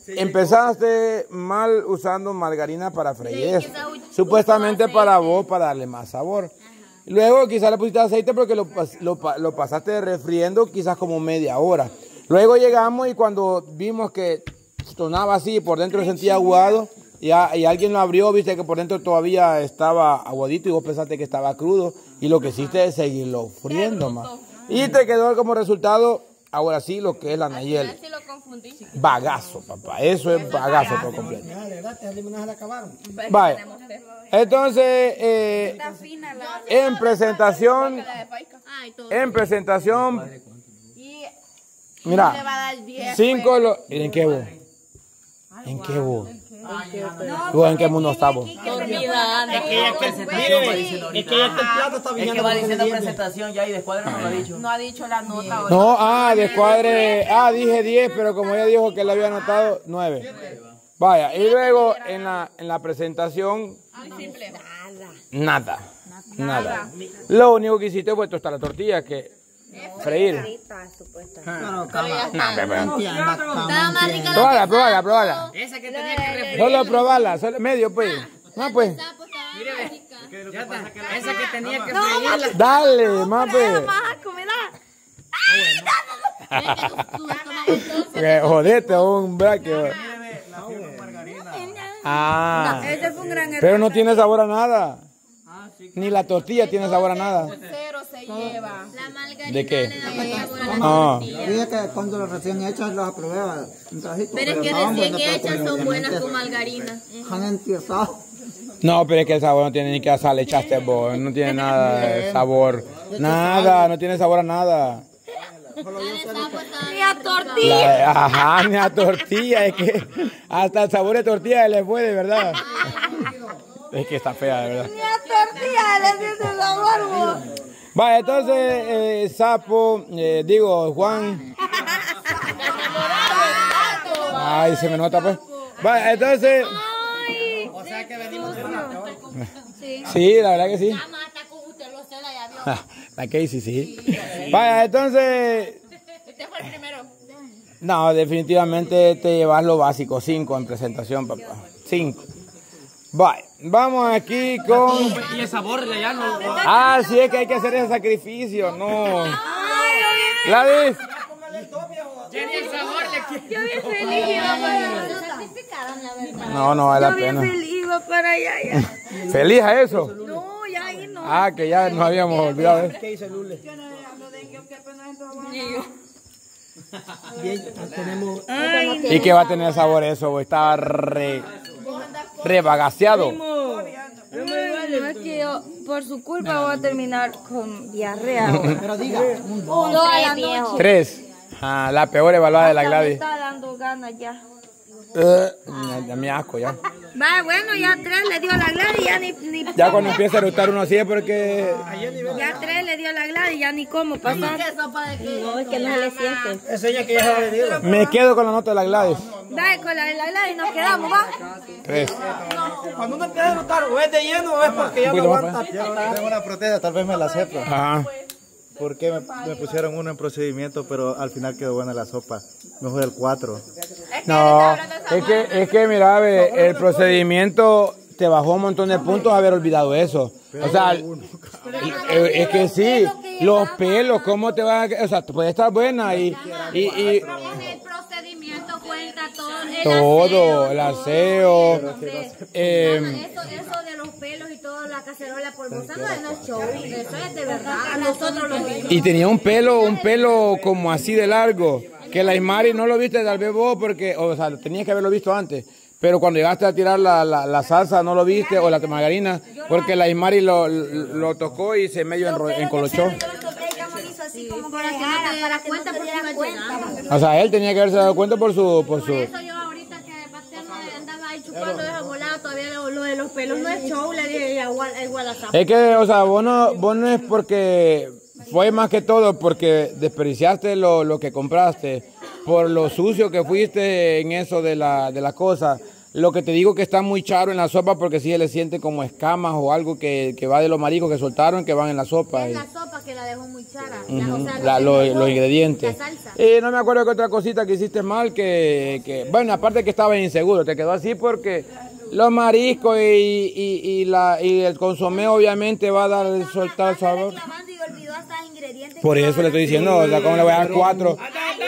empezaste mal usando margarina para freír eso. Supuestamente para vos, para darle más sabor. Luego quizás le pusiste aceite porque lo pasaste refriendo quizás como media hora. Luego llegamos y cuando vimos que sonaba así, por dentro se sentía aguado, y alguien lo abrió, viste que por dentro todavía estaba aguadito y vos pensaste que estaba crudo, y lo que hiciste es seguirlo friendo más. Y te quedó como resultado, ahora sí, lo que es la Nayeli. Bagazo, papá, eso es bagazo por completo. Vaya, entonces, en presentación, mira, 5, ¿en qué vos? ¿En qué vos? ¿En qué mundo estamos? Es que va diciendo presentación ya y Descuadre no lo ha dicho. No ha dicho la nota. No, Descuadre, dije 10, pero como ella dijo que le había anotado 9. Vaya, y luego en la presentación, nada. Lo único que hiciste fue tostar la tortilla, que freír. Probala. Esa que tenía que refreír. Solo probarla, medio pues. No pues. Ya está. Esa que tenía que freírla. Dale, más pues. Jodete, un braque. Pero no tiene sabor a nada. Ni la tortilla tiene sabor a nada. Cero se lleva. La margarina. ¿De qué? Le da sabor a la Ah. tortilla. Dije que cuando los recién hechas los aprobé. Pero es que recién hechas son buenas con margarina. Han empezado. No, pero es que el sabor no tiene ni que sal, le echaste vos, no tiene nada de sabor. Nada, no tiene sabor a nada. Ni a tortilla. Ajá, ni a tortilla, es que hasta el sabor de tortilla le fue, de verdad. Es que está fea, de verdad. Ni a tortilla le tiene sabor. Vale, entonces, Sapo, Juan. Ay, se me nota pues. Vale, entonces. O sea que venimos de una peor. Sí, la verdad que sí. La Casey, sí. Vaya, entonces. Este fue el primero. No, definitivamente te llevas lo básico, 5 en presentación, papá. 5. Vaya, vamos aquí con. Y el sabor de allá no. Sí, es que hay que hacer ese sacrificio, no. Gladys. Jenny, el sabor le quiere. Yo bien feliz iba para No vale la pena. iba para allá. ¿Feliz a eso? No, ya ahí no. Que ya nos habíamos olvidado de eso. ¿Qué dice Lule? ¿Y qué va a tener sabor eso, güey? Está rebagaseado. No, es que yo, por su culpa, voy a terminar con diarrea. Pero diga, Toda la noche. 3. La peor evaluada de la Me Gladys. está dando ganas ya. Ya me asco ya. Va, bueno, ya 3 le dio la Gladys, ya ni Ya cuando empieza a eructar uno así es porque. ya 3 le dio la Gladys, ya ni cómo pasar. No, es que no se le siente. es ella que ya se ha venido. Me quedo con la nota de la Gladys. Va, con la Gladys nos quedamos, va. 3. Cuando uno empieza a notar o es de lleno o es porque ya no aguanta. Yo tengo una protesta, tal vez me la sepa. Ajá. Porque me pusieron uno en procedimiento, pero al final quedó buena la sopa. Mejor el 4. No, es que mira, ve, el procedimiento te bajó un montón de puntos haber olvidado eso. O sea, es que sí, los pelos, ¿cómo te van a...? O sea, puede estar buena y El procedimiento cuenta todo, el aseo. Eso de los pelos y todo, la cacerola polvosa, no es show, eso es de verdad. A nosotros lo vimos. Y tenía un pelo como así de largo, que la Ismari no lo viste tal vez vos porque, o sea, tenías que haberlo visto antes. Pero cuando llegaste a tirar la salsa no lo viste, o la margarina, porque la Ismari lo tocó y se medio encolochó. Para cuenta porque iba a llegar. O sea, él tenía que haberse dado cuenta por su... Por eso yo ahorita que Pastel andaba ahí chupando esa volada, todavía lo de los pelos no es show, le dije igual a Zapa. Es que, o sea, vos no es porque... Fue más que todo porque desperdiciaste lo que compraste, por lo sucio que fuiste en eso de la cosa. Lo que te digo que está muy charo en la sopa porque sí se le siente como escamas o algo que va de los mariscos que soltaron que van en la sopa. Es la sopa que la dejó muy chara. Los ingredientes. La salsa. Y no me acuerdo que otra cosita que hiciste mal, bueno, aparte que estabas inseguro, te quedó así porque los mariscos y el consomé obviamente va a dar soltar el sabor. Y olvidó hasta ingredientes. Por eso le estoy diciendo, o sea, ¿cómo le voy a dar 4?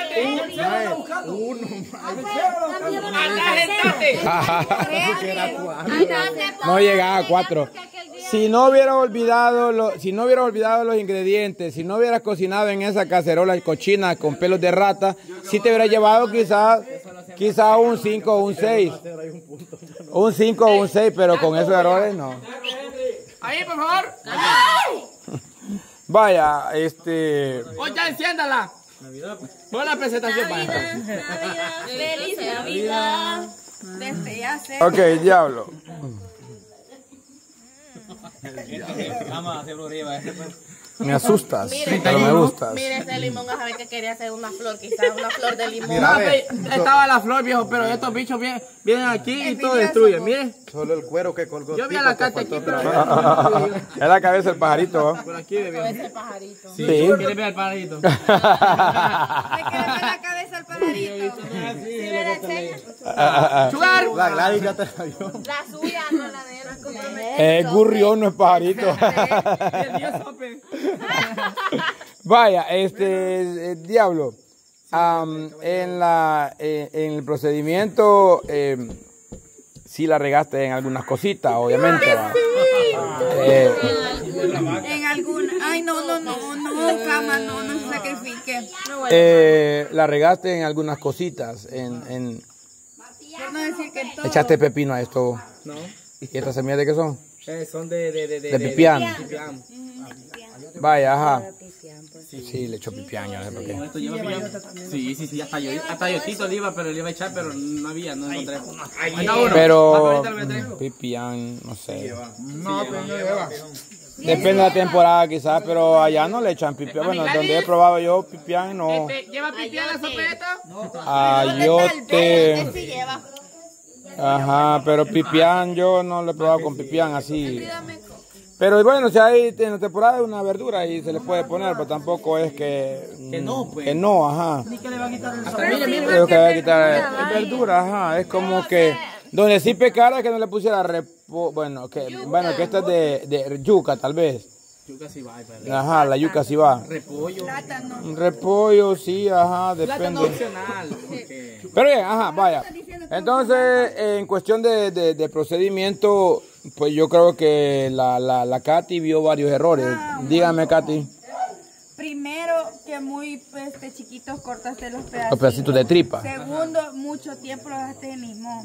No llegaba a 4. Si no hubiera olvidado los ingredientes, si no hubieras cocinado en esa cacerola cochina con pelos de rata, sí te hubiera llevado quizás un 5 o un 6. Un 5 o un 6, pero con esos errores no. Ahí, por favor. Vaya, Oye, enciéndala. Buena presentación, Feliz Navidad. Desde ya sé. ok, diablo. Vamos a hacer brujería. Me asustas, pero me gustas. Mire ese limón, a ver que quería hacer una flor, quizás una flor de limón. Estaba la flor, viejo, pero estos bichos vienen aquí y todo destruyen. Mire. Solo el cuero que colgó. Yo vi a la carta aquí, pero Es la cabeza del pajarito, ¿no? por aquí, bebé. Ese pajarito. Sí. ¿Quieres ver al pajarito? ¿Le quiere ver la cabeza al pajarito? ¿Sí me la enseña? ¡Chugar! La Gladys ya te la vio. La suya, no la de él. Es gurrión, no es pajarito. Vaya, diablo. En el procedimiento, sí la regaste en algunas cositas, obviamente. En alguna. Ay, no, cama, no se sacrifique. La regaste en algunas cositas. Por no decir que todo. Echaste pepino a esto. No. ¿Y estas semillas de qué son? Son de De pipián. pipián. Vaya, ajá. Sí, le echó pipián, yo no sé por qué. Esto lleva pipián. Sí, hasta yo tito le iba, pero le iba a echar, pero no había, no encontré. Pero pipián, no sé. No, pero no lleva. Depende de la temporada quizás, pero allá no le echan pipián. Bueno, donde he probado yo pipián no. ¿Lleva pipián la sopeta? Ayote. Sí lleva. Ajá, pero pipián yo no lo he probado con pipián así. Pero bueno, si hay en la temporada una verdura y se le puede poner, pero tampoco es que no, pues. que no, ajá. Ni que le va a quitar el Creo que va a quitar es verdura, ajá. Es como que donde sí pecara es que no le pusiera bueno, que esta es de yuca tal vez. Yuca sí va, pero. Ajá, la yuca sí va. Repollo. Repollo, sí, ajá, Plátano depende. opcional. Porque... Pero bien, ajá, vaya. Entonces, en cuestión de procedimiento, pues yo creo que la Katy vio varios errores. Dígame, Katy. Primero, que muy chiquitos cortaste los pedacitos. Los pedacitos de tripa. Segundo, mucho tiempo lo dejaste en limón.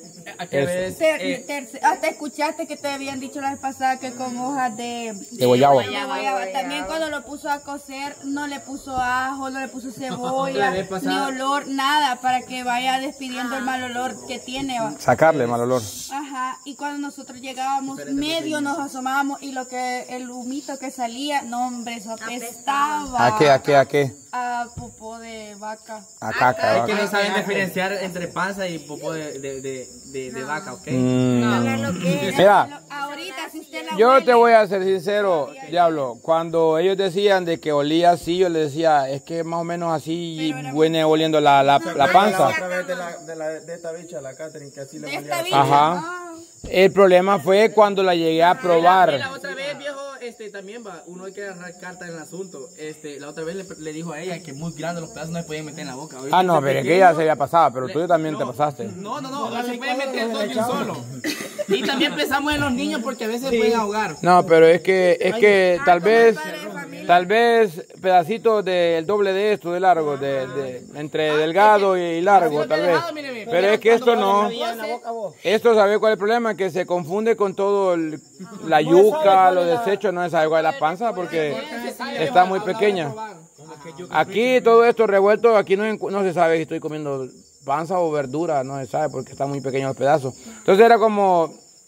Es- Hasta escuchaste que te habían dicho la vez pasada que con hojas de guayabo. guayaba. También cuando lo puso a cocer, no le puso ajo, no le puso cebolla, La vez ni pasada. olor, nada, para que vaya despidiendo el mal olor que tiene. ¿Va? Sacarle mal olor. Ajá, y cuando nosotros llegábamos, medio nos asomábamos y el humito que salía, no hombre, eso apestaba. ¿A qué? A popó de vaca. A caca. Es que no saben diferenciar entre panza y popó de vaca, ¿ok? Mira, Ahorita, si usted la yo huele, te voy a ser sincero, diablo. Cuando ellos decían de que olía así, yo les decía, es que más o menos así viene oliendo la panza. Otra vez de esta bicha, la Catherine, que así le de valía. esta bicha. Ajá. El problema fue cuando la llegué a La probar. otra vez, viejo, también va, uno hay que agarrar carta en el asunto. La otra vez le dijo a ella que muy grandes los pedazos no se podían meter en la boca. Ah, no, pero es que ya se había pasado, pero tú también te pasaste. No se puede meter todo de un solo. Y también pensamos en los niños porque a veces se pueden ahogar. No, pero es que tal vez pedacitos del doble de esto, de largo, entre delgado y largo, tal vez. Pero es que esto no. Esto, ¿sabes cuál es el problema? Que se confunde con todo la yuca, los desechos, no se sabe cuál es la panza porque está muy pequeña. Aquí todo esto revuelto, aquí no se sabe si estoy comiendo panza o verdura, no se sabe porque están muy pequeños los pedazos. Entonces era como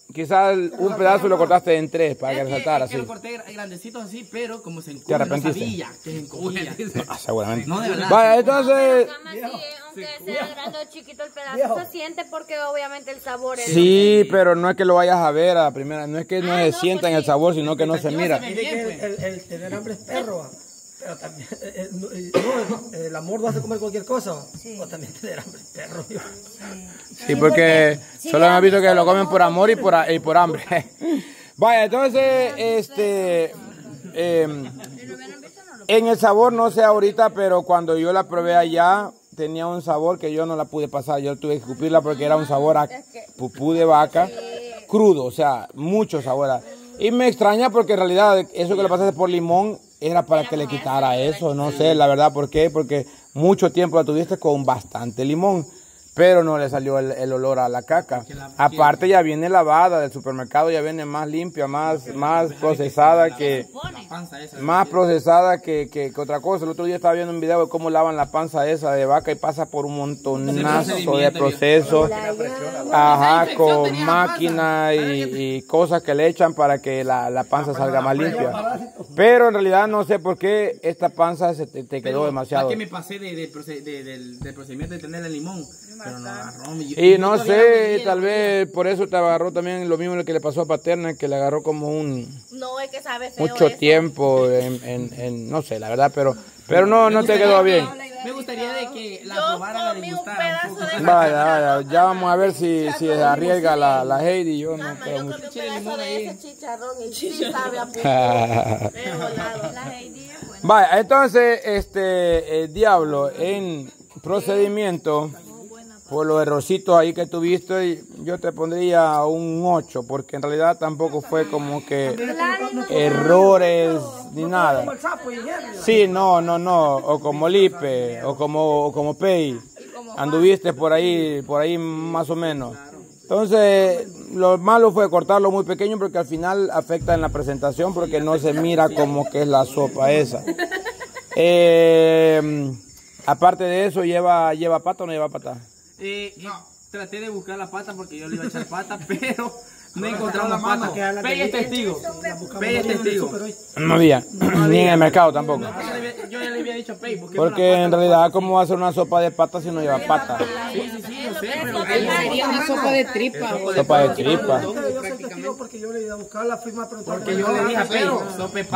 quizás un pedazo lo cortaste en 3 para que resaltara Es que así. lo corté grandecitos así, pero como se ¿Te encoge, no arrepentiste? sabía que se encogía. Seguramente. No, de verdad. Vaya, entonces, Cama, sí, aunque sea grande o chiquito el pedazo, se siente porque obviamente el sabor es... sí, pero no es que lo vayas a ver a la primera, no es que no se sienta en el sabor, sino que no se mira. Mire que el tener hambre es perro, ¿va? Pero también el amor no hace comer cualquier cosa, ¿va? O también tener hambre es perro. ¿Va? Sí, porque solo hemos visto que lo comen por amor y por hambre. Vaya, entonces, en el sabor no sé ahorita, pero cuando yo la probé allá, tenía un sabor que yo no la pude pasar. Yo tuve que escupirla porque era un sabor a pupú de vaca crudo, o sea, mucho sabor. Y me extraña porque en realidad eso que le pasaste por limón era para que le quitara eso. No sé, la verdad, ¿por qué? Porque mucho tiempo la tuviste con bastante limón, pero no le salió el olor a la caca. Aparte ya viene lavada del supermercado, ya viene más limpia, más procesada que otra cosa. El otro día estaba viendo un video de cómo lavan la panza esa de vaca y pasa por un montonazo de procesos, ajá, con máquina y cosas que le echan para que la panza salga más limpia. Pero en realidad no sé por qué esta panza se te quedó demasiado. Es que me pasé del procedimiento de tener el limón. Pero no agarró. Y no sé, tal vez por eso te agarró también lo mismo que le pasó a Paterna, que le agarró como No, es que sabe feo mucho eso. tiempo no sé, la verdad, pero no te quedó bien. Me gustaría de que la Yo probara, la comí un degustara pedazo un poco. de Vaya, ya vamos a ver si arriesga la Heidi. Yo no Mamá, creo yo mucho. comí un pedazo de ese chicharrón y sí sabe a pulpo. De volado. La Heidi es buena. Vaya, entonces, Diablo, en procedimiento, por los errorcitos ahí que tuviste, yo te pondría un 8, porque en realidad tampoco fue como que errores ni nada. Como el sapo y Henry, ¿va? Sí, no, o como Lipe, o como Pei, anduviste por ahí más o menos. Entonces, lo malo fue cortarlo muy pequeño porque al final afecta en la presentación porque no se mira como que es la sopa esa. Aparte de eso, ¿lleva pata o no lleva pata? Traté de buscar la pata porque yo le iba a echar pata, pero no encontramos pata. Pei es testigo. Pei es testigo. No había, ni en el mercado tampoco. Yo ya le había dicho a Pei. Porque en realidad, ¿cómo va a ser una sopa de pata si no lleva pata? Sí, yo sé, pero Sería una sopa de tripa. Sopa de tripa. Yo soy testigo porque yo le iba a buscar la firma, pero porque yo le dije a Pei, sopa de pata.